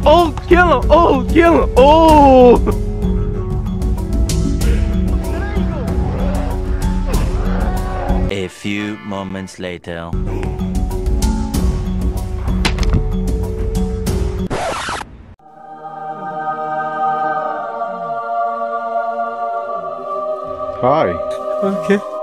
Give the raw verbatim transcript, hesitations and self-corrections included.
Oh, kill him! Oh, kill him! Oh! A few moments later. Hi. Okay.